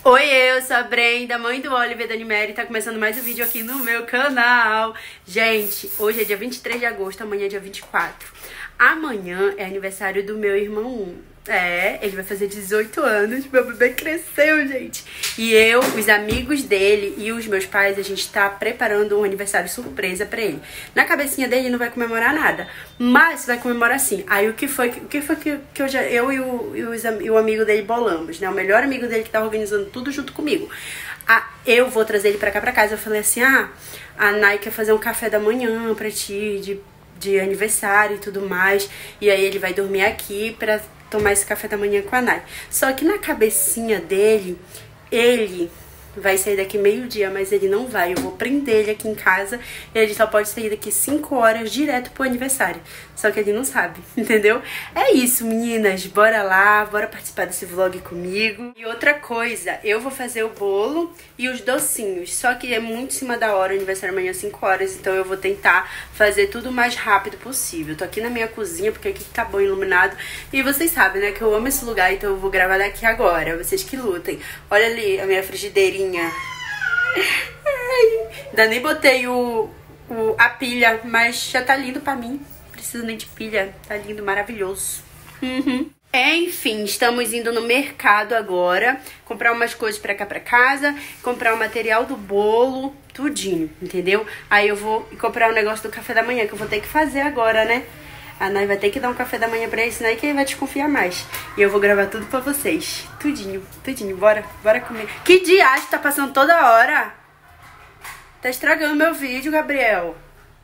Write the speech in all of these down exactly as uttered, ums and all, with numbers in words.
Oi, eu sou a Brenda, mãe do Oliver da Animeri, tá começando mais um vídeo aqui no meu canal. Gente, hoje é dia vinte e três de agosto, amanhã é dia vinte e quatro. Amanhã é aniversário do meu irmão. É, ele vai fazer dezoito anos, meu bebê cresceu, gente. E eu, os amigos dele e os meus pais, a gente tá preparando um aniversário surpresa pra ele. Na cabecinha dele não vai comemorar nada, mas vai comemorar sim. Aí o que foi, o que, foi que, que eu, já, eu e o, e, os, e o amigo dele bolamos, né? O melhor amigo dele que tá organizando tudo junto comigo. Ah, eu vou trazer ele pra cá, pra casa. Eu falei assim, ah, a Nai quer fazer um café da manhã pra ti, de, de aniversário e tudo mais. E aí ele vai dormir aqui pra tomar esse café da manhã com a Nai. Só que na cabecinha dele, ele vai sair daqui meio-dia, mas ele não vai. Eu vou prender ele aqui em casa e ele só pode sair daqui cinco horas direto pro aniversário. Só que ele não sabe, entendeu? É isso, meninas. Bora lá, bora participar desse vlog comigo. E outra coisa, eu vou fazer o bolo e os docinhos. Só que é muito em cima da hora, o aniversário amanhã às cinco horas, então eu vou tentar fazer tudo o mais rápido possível. Tô aqui na minha cozinha, porque aqui tá bom iluminado. E vocês sabem, né, que eu amo esse lugar, então eu vou gravar daqui agora. Vocês que lutem. Olha ali a minha frigideirinha. Ai, ainda nem botei o, o, a pilha, mas já tá lindo pra mim. Não preciso nem de pilha, tá lindo, maravilhoso. Uhum. Enfim, estamos indo no mercado agora, comprar umas coisas pra cá pra casa, comprar o material do bolo, tudinho, entendeu? Aí eu vou comprar o negócio do café da manhã, que eu vou ter que fazer agora, né? A Nai vai ter que dar um café da manhã pra ele, senão é que ele vai desconfiar mais. E eu vou gravar tudo pra vocês. Tudinho, tudinho. Bora, bora comer. Que diacho, tá passando toda hora? Tá estragando meu vídeo, Gabriel.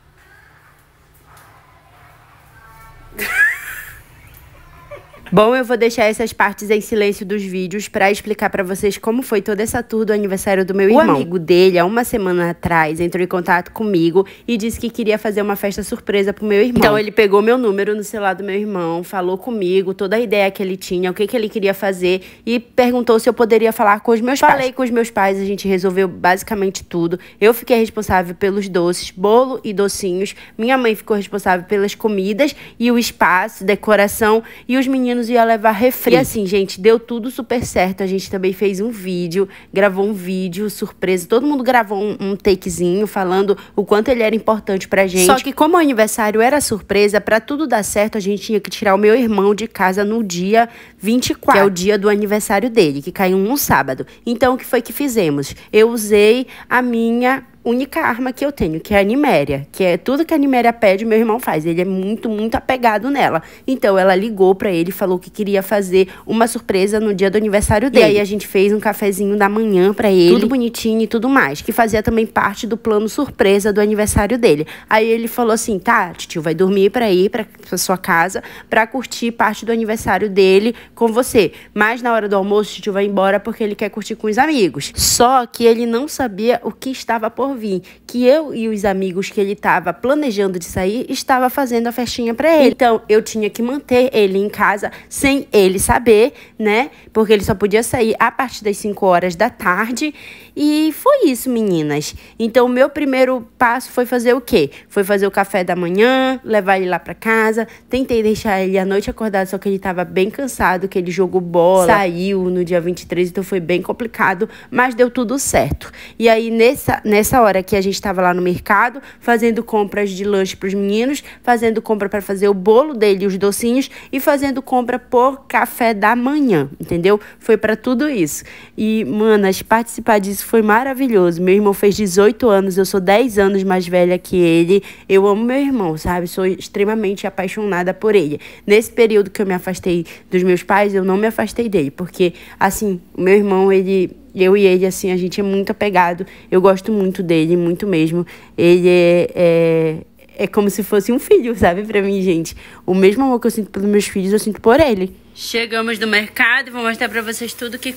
Bom, eu vou deixar essas partes em silêncio dos vídeos pra explicar pra vocês como foi toda essa tour do aniversário do meu irmão. O amigo dele, há uma semana atrás, entrou em contato comigo e disse que queria fazer uma festa surpresa pro meu irmão. Então ele pegou meu número no celular do meu irmão, falou comigo, toda a ideia que ele tinha, o que, que ele queria fazer e perguntou se eu poderia falar com os meus pais. Falei com os meus pais, a gente resolveu basicamente tudo. Eu fiquei responsável pelos doces, bolo e docinhos. Minha mãe ficou responsável pelas comidas e o espaço, decoração, e os meninos ia levar refri. E assim, gente, deu tudo super certo. A gente também fez um vídeo, gravou um vídeo surpresa. Todo mundo gravou um, um takezinho falando o quanto ele era importante pra gente. Só que como o aniversário era surpresa, pra tudo dar certo, a gente tinha que tirar o meu irmão de casa no dia vinte e quatro, que é o dia do aniversário dele, que caiu num sábado. Então, o que foi que fizemos? Eu usei a minha única arma que eu tenho, que é a Animéria, que é tudo que a Animéria pede, meu irmão faz. Ele é muito, muito apegado nela. Então, ela ligou pra ele e falou que queria fazer uma surpresa no dia do aniversário dele. E aí, a gente fez um cafezinho da manhã pra ele, tudo bonitinho e tudo mais, que fazia também parte do plano surpresa do aniversário dele. Aí, ele falou assim, tá, tio, vai dormir pra ir pra, pra sua casa pra curtir parte do aniversário dele com você. Mas, na hora do almoço, tio vai embora porque ele quer curtir com os amigos. Só que ele não sabia o que estava por vir, que eu e os amigos que ele estava planejando de sair estava fazendo a festinha para ele. Então eu tinha que manter ele em casa sem ele saber, né? Porque ele só podia sair a partir das cinco horas da tarde. E foi isso, meninas. Então o meu primeiro passo foi fazer o quê? Foi fazer o café da manhã, levar ele lá para casa. Tentei deixar ele à noite acordado, só que ele estava bem cansado, que ele jogou bola, saiu no dia vinte e três, então foi bem complicado, mas deu tudo certo. E aí nessa nessa hora que a gente estava lá no mercado, fazendo compras de lanche para os meninos, fazendo compra para fazer o bolo dele, os docinhos, e fazendo compra por café da manhã, entendeu? Foi para tudo isso. E, manas, participar disso foi maravilhoso. Meu irmão fez dezoito anos, eu sou dez anos mais velha que ele. Eu amo meu irmão, sabe? Sou extremamente apaixonada por ele. Nesse período que eu me afastei dos meus pais, eu não me afastei dele, porque, assim, o meu irmão, ele... Eu e ele, assim, a gente é muito apegado. Eu gosto muito dele, muito mesmo. Ele é, é, é como se fosse um filho, sabe? Pra mim, gente. O mesmo amor que eu sinto pelos meus filhos, eu sinto por ele. Chegamos no mercado e vou mostrar pra vocês tudo que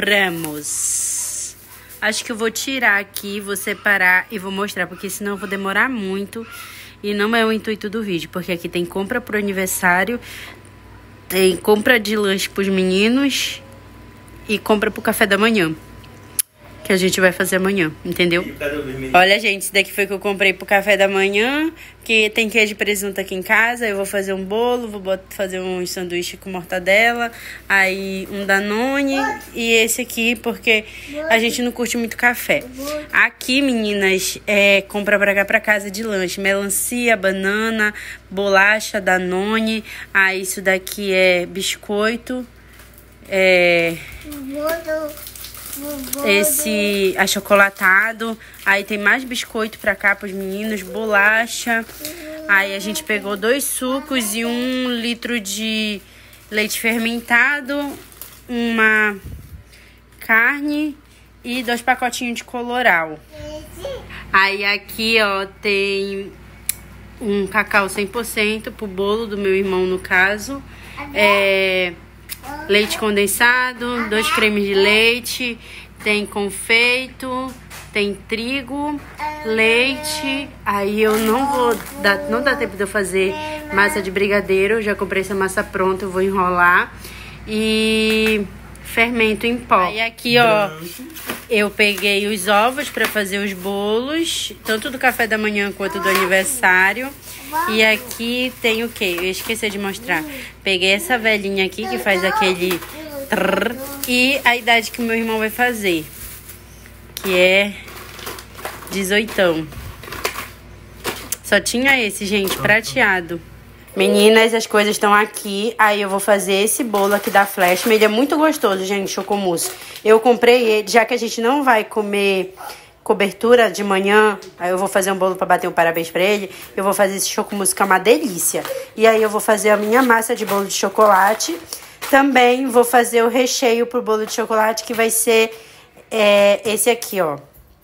compramos. Acho que eu vou tirar aqui, vou separar e vou mostrar, porque senão eu vou demorar muito. E não é o intuito do vídeo, porque aqui tem compra pro aniversário, tem compra de lanche pros meninos e compra pro café da manhã. que a gente vai fazer amanhã, entendeu? Olha, gente, isso daqui foi que eu comprei pro café da manhã, que tem queijo de presunto aqui em casa. Eu vou fazer um bolo, vou botar, fazer um sanduíche com mortadela, aí um Danone e esse aqui, porque a gente não curte muito café. Aqui, meninas, é compra pra cá pra casa de lanche, melancia, banana, bolacha, Danone. Aí isso daqui é biscoito, é... esse achocolatado. Aí tem mais biscoito pra cá pros meninos, bolacha. Aí a gente pegou dois sucos e um litro de leite fermentado, uma carne e dois pacotinhos de Coloral. Aí aqui, ó, tem um cacau cem por cento pro bolo do meu irmão, no caso. É... leite condensado, dois cremes de leite, tem confeito, tem trigo, leite. Aí eu não vou dar, não dá tempo de eu fazer massa de brigadeiro, eu já comprei essa massa pronta, eu vou enrolar. E fermento em pó. E aqui, ó, eu peguei os ovos para fazer os bolos, tanto do café da manhã quanto do aniversário. E aqui tem o quê? Eu esqueci de mostrar. Peguei essa velhinha aqui que faz aquele trrr, e a idade que o meu irmão vai fazer, que é dezoitão. Só tinha esse, gente, prateado. Meninas, as coisas estão aqui. Aí eu vou fazer esse bolo aqui da Flashman. Ele é muito gostoso, gente, chocomousse. Eu comprei ele, já que a gente não vai comer cobertura de manhã, aí eu vou fazer um bolo pra bater um parabéns pra ele. Eu vou fazer esse chocomousse, que é uma delícia. E aí eu vou fazer a minha massa de bolo de chocolate. Também vou fazer o recheio pro bolo de chocolate, que vai ser é, esse aqui, ó.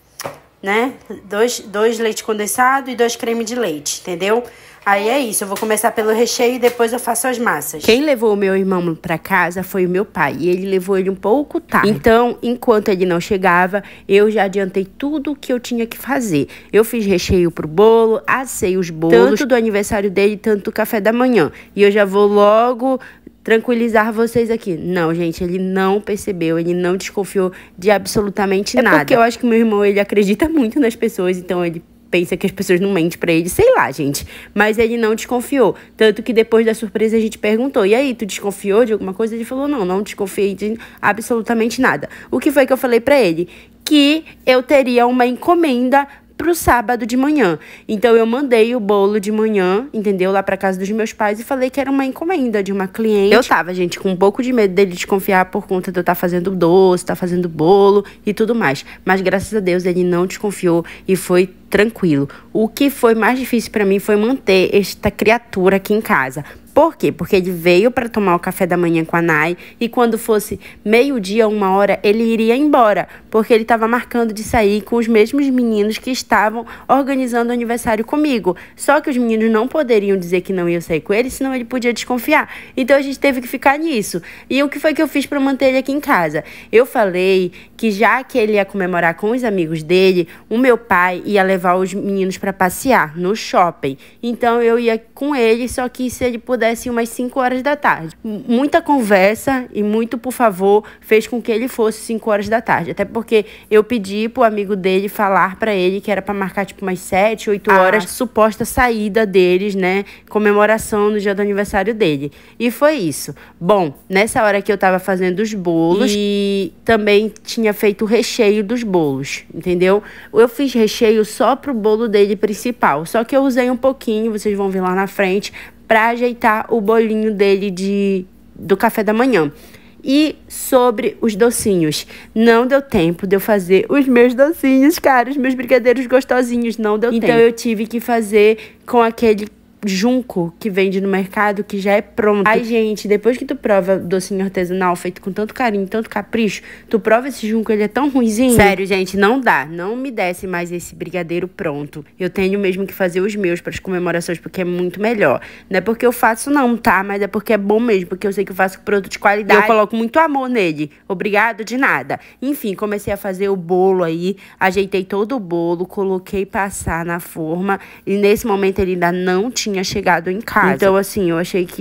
Né? Dois, dois leite condensado e dois creme de leite, entendeu? Aí é isso, eu vou começar pelo recheio e depois eu faço as massas. Quem levou o meu irmão pra casa foi o meu pai, e ele levou ele um pouco tarde. Então, enquanto ele não chegava, eu já adiantei tudo o que eu tinha que fazer. Eu fiz recheio pro bolo, assei os bolos, tanto do aniversário dele, tanto do café da manhã. E eu já vou logo tranquilizar vocês aqui. Não, gente, ele não percebeu, ele não desconfiou de absolutamente nada. É porque eu acho que meu irmão, ele acredita muito nas pessoas, então ele pensa que as pessoas não mentem pra ele, sei lá, gente. Mas ele não desconfiou. Tanto que depois da surpresa a gente perguntou, e aí, tu desconfiou de alguma coisa? Ele falou, não, não desconfiei de absolutamente nada. O que foi que eu falei pra ele? Que eu teria uma encomenda pro sábado de manhã. Então, eu mandei o bolo de manhã, entendeu? Lá pra casa dos meus pais e falei que era uma encomenda de uma cliente. Eu tava, gente, com um pouco de medo dele desconfiar por conta de eu estar fazendo doce, estar fazendo bolo e tudo mais. Mas, graças a Deus, ele não desconfiou e foi tranquilo. O que foi mais difícil pra mim foi manter esta criatura aqui em casa. Por quê? Porque ele veio para tomar o café da manhã com a Nai e quando fosse meio-dia, uma hora, ele iria embora, porque ele estava marcando de sair com os mesmos meninos que estavam organizando o aniversário comigo. Só que os meninos não poderiam dizer que não iam sair com ele, senão ele podia desconfiar. Então a gente teve que ficar nisso. E o que foi que eu fiz para manter ele aqui em casa? Eu falei que já que ele ia comemorar com os amigos dele, o meu pai ia levar os meninos para passear no shopping. Então eu ia com ele, só que se ele pudesse pudesse umas cinco horas da tarde. Muita conversa e muito por favor fez com que ele fosse cinco horas da tarde. Até porque eu pedi pro amigo dele falar pra ele que era pra marcar tipo umas sete, oito horas, a suposta saída deles, né? Comemoração no dia do aniversário dele. E foi isso. Bom, nessa hora que eu tava fazendo os bolos e também tinha feito o recheio dos bolos, entendeu? Eu fiz recheio só pro bolo dele principal. Só que eu usei um pouquinho, vocês vão ver lá na frente, para ajeitar o bolinho dele de, do café da manhã. E sobre os docinhos, não deu tempo de eu fazer os meus docinhos, cara, os meus brigadeiros gostosinhos, não deu tempo. Então eu tive que fazer com aquele junco que vende no mercado, que já é pronto. Ai, gente, depois que tu prova docinho artesanal feito com tanto carinho, tanto capricho, tu prova esse junco, ele é tão ruinzinho. Sério, gente, não dá. Não me desce mais esse brigadeiro pronto. Eu tenho mesmo que fazer os meus para as comemorações, porque é muito melhor. Não é porque eu faço não, tá? Mas é porque é bom mesmo, porque eu sei que eu faço produto de qualidade. Eu coloco muito amor nele. Obrigado de nada. Enfim, comecei a fazer o bolo aí, ajeitei todo o bolo, coloquei passar na forma e nesse momento ele ainda não tinha tinha chegado em casa. Então, assim, eu achei que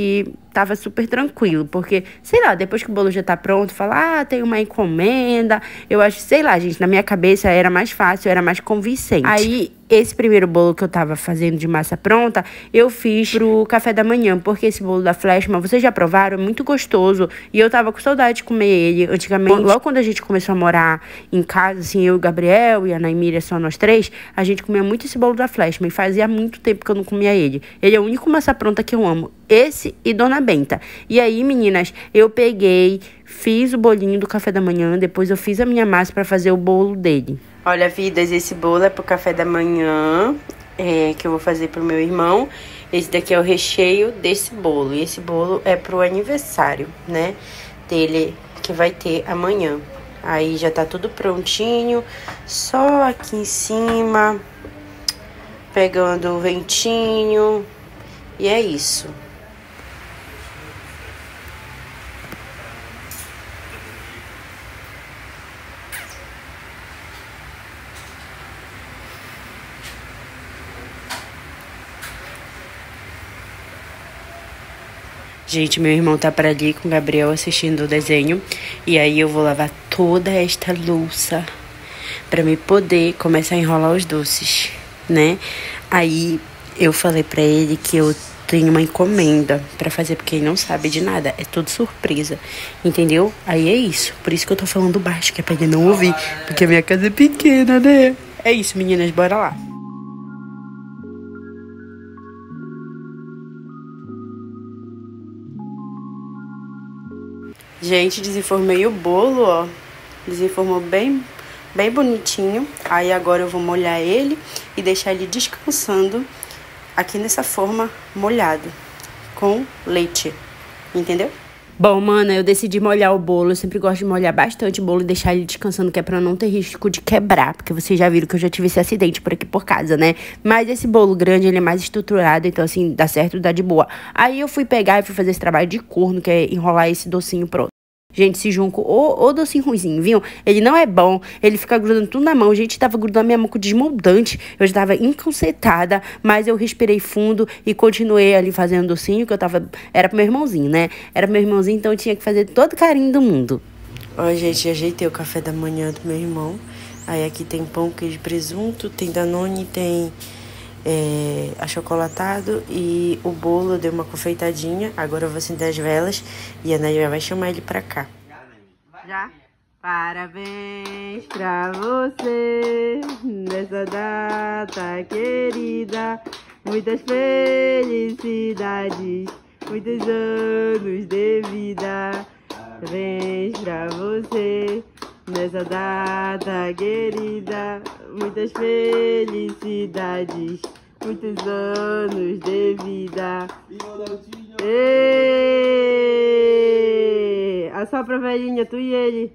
tava super tranquilo, porque, sei lá, depois que o bolo já tá pronto, fala, ah, tem uma encomenda, eu acho, sei lá, gente, na minha cabeça era mais fácil, era mais convincente. Aí, esse primeiro bolo que eu tava fazendo de massa pronta, eu fiz pro café da manhã, porque esse bolo da Flashman, vocês já provaram? É muito gostoso, e eu tava com saudade de comer ele. Antigamente, logo quando a gente começou a morar em casa, assim, eu e o Gabriel e a Naimíria, só nós três, a gente comia muito esse bolo da Flashman, e fazia muito tempo que eu não comia ele. Ele é o único massa pronta que eu amo, esse e Dona Benta. E aí, meninas, eu peguei, fiz o bolinho do café da manhã, depois eu fiz a minha massa pra fazer o bolo dele. Olha, vidas, esse bolo é pro café da manhã, é, que eu vou fazer pro meu irmão. Esse daqui é o recheio desse bolo. E esse bolo é pro aniversário, né, dele, que vai ter amanhã. Aí já tá tudo prontinho, só aqui em cima, pegando o ventinho. E é isso. Gente, meu irmão tá pra ali com o Gabriel assistindo o desenho. E aí eu vou lavar toda esta louça pra me poder começar a enrolar os doces, né? Aí eu falei pra ele que eu tenho uma encomenda pra fazer, porque ele não sabe de nada. É tudo surpresa, entendeu? Aí é isso. Por isso que eu tô falando baixo, que é pra ele não ouvir. Porque a minha casa é pequena, né? É isso, meninas, bora lá. Gente, desenformei o bolo, ó. Desenformou bem, bem bonitinho. Aí agora eu vou molhar ele e deixar ele descansando aqui nessa forma molhado, com leite, entendeu? Bom, mana, eu decidi molhar o bolo. Eu sempre gosto de molhar bastante o bolo e deixar ele descansando, que é pra não ter risco de quebrar. Porque vocês já viram que eu já tive esse acidente por aqui por casa, né? Mas esse bolo grande, ele é mais estruturado, então assim, dá certo, dá de boa. Aí eu fui pegar e fui fazer esse trabalho de corno, que é enrolar esse docinho pronto. Gente, esse junco, ô, ô docinho ruizinho, viu? Ele não é bom, ele fica grudando tudo na mão. Gente, tava grudando minha mão com desmoldante. Eu já tava encancetada, mas eu respirei fundo e continuei ali fazendo docinho, que eu tava... Era pro meu irmãozinho, né? Era pro meu irmãozinho, então eu tinha que fazer todo carinho do mundo. Ó, gente, ajeitei o café da manhã do meu irmão. Aí aqui tem pão, queijo, presunto, tem Danone, tem... É, achocolatado e o bolo deu uma confeitadinha. Agora eu vou acender as velas e a Nadia vai chamar ele pra cá. Já? Parabéns pra você nessa data querida. Muitas felicidades, muitos anos de vida. Parabéns pra você nessa data querida, muitas felicidades, muitos anos de vida. Êêêê! Assopra, velhinha, tu e ele.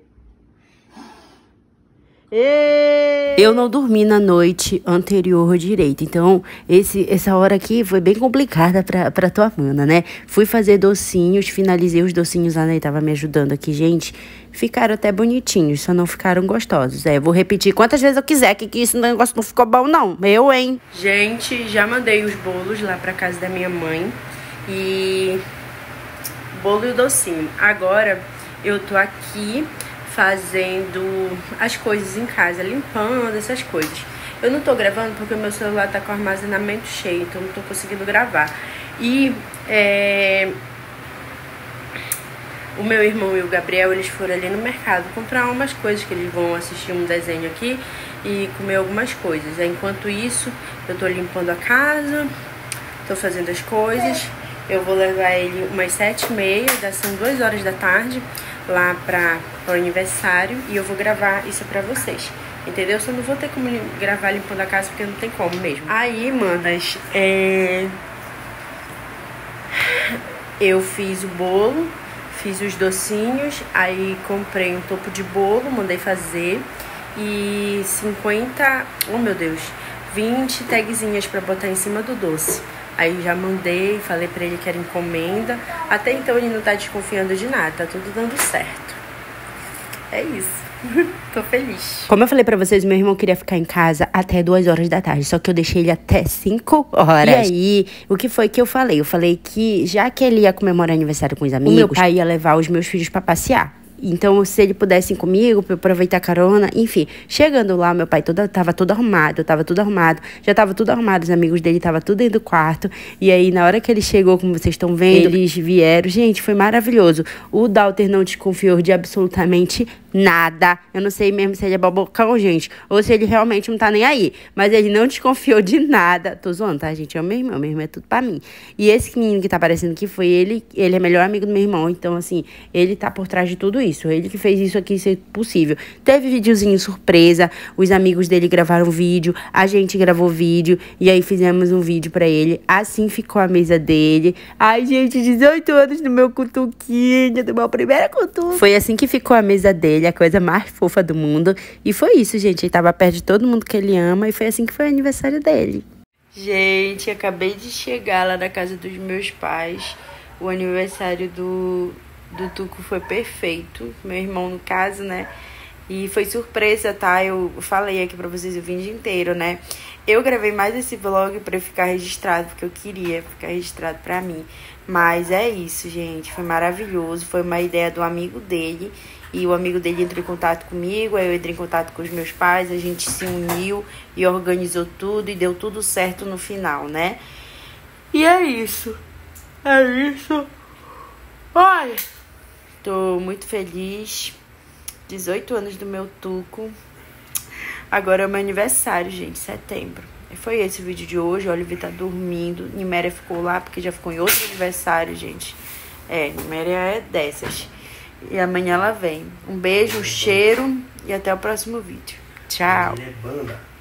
Êêêê! Eu não dormi na noite anterior direito, então esse, essa hora aqui foi bem complicada pra, pra tua mana, né? Fui fazer docinhos, finalizei os docinhos, a Ney tava me ajudando aqui, gente. Ficaram até bonitinhos, só não ficaram gostosos. É, eu vou repetir quantas vezes eu quiser, que, que esse negócio não ficou bom, não. Eu, hein? Gente, já mandei os bolos lá pra casa da minha mãe. E... bolo e o docinho. Agora, eu tô aqui fazendo as coisas em casa, limpando essas coisas. Eu não tô gravando porque o meu celular tá com o armazenamento cheio, então não tô conseguindo gravar. E, é... o meu irmão e o Gabriel, eles foram ali no mercado comprar umas coisas, que eles vão assistir um desenho aqui e comer algumas coisas. Enquanto isso, eu tô limpando a casa, tô fazendo as coisas. Eu vou levar ele umas sete e meia, já são duas horas da tarde, lá para o aniversário, e eu vou gravar isso pra vocês. Entendeu? Só não vou ter como gravar limpando a casa, porque não tem como mesmo. Aí, manas, é... eu fiz o bolo, fiz os docinhos, aí comprei um topo de bolo, mandei fazer, e cinquenta, oh meu Deus, vinte tagzinhas pra botar em cima do doce. Aí já mandei, falei pra ele que era encomenda. Até então ele não tá desconfiando de nada, tá tudo dando certo. É isso. Tô feliz. Como eu falei pra vocês, meu irmão queria ficar em casa até duas horas da tarde. Só que eu deixei ele até cinco horas. E aí, o que foi que eu falei? Eu falei que, já que ele ia comemorar aniversário com os amigos, o meu pai ia levar os meus filhos pra passear. Então, se ele pudesse ir comigo, pra eu aproveitar a carona, enfim. Chegando lá, meu pai toda, tava todo arrumado, tava tudo arrumado. Já tava tudo arrumado, os amigos dele tava tudo dentro do quarto. E aí, na hora que ele chegou, como vocês estão vendo, eles vieram. Gente, foi maravilhoso. O Dalter não desconfiou de absolutamente nada. Eu não sei mesmo se ele é babocão, gente, ou se ele realmente não tá nem aí. Mas ele não desconfiou de nada. Tô zoando, tá, gente? É o meu irmão, meu irmão é tudo pra mim. E esse menino que tá aparecendo aqui foi ele, ele é melhor amigo do meu irmão. Então, assim, ele tá por trás de tudo isso. Ele que fez isso aqui ser possível. Teve videozinho surpresa, os amigos dele gravaram vídeo, a gente gravou vídeo, e aí fizemos um vídeo pra ele. Assim ficou a mesa dele. Ai, gente, dezoito anos no meu cutuquinho, do meu primeiro cutuque. Foi assim que ficou a mesa dele, a coisa mais fofa do mundo. E foi isso, gente. Ele tava perto de todo mundo que ele ama, e foi assim que foi o aniversário dele. Gente, acabei de chegar lá na casa dos meus pais. O aniversário do... do Tuco foi perfeito, meu irmão no caso, né, e foi surpresa, tá, eu falei aqui pra vocês o vídeo inteiro, né, eu gravei mais esse vlog pra ficar registrado, porque eu queria ficar registrado pra mim, mas é isso, gente, foi maravilhoso, foi uma ideia do amigo dele, e o amigo dele entrou em contato comigo, aí eu entrei em contato com os meus pais, a gente se uniu e organizou tudo, e deu tudo certo no final, né, e é isso, é isso, olha... Tô muito feliz. dezoito anos do meu Tuco. Agora é o meu aniversário, gente, setembro. E foi esse o vídeo de hoje. O Oliver tá dormindo. Niméria ficou lá porque já ficou em outro aniversário, gente. É, Niméria é dessas. E amanhã ela vem. Um beijo, um cheiro e até o próximo vídeo. Tchau.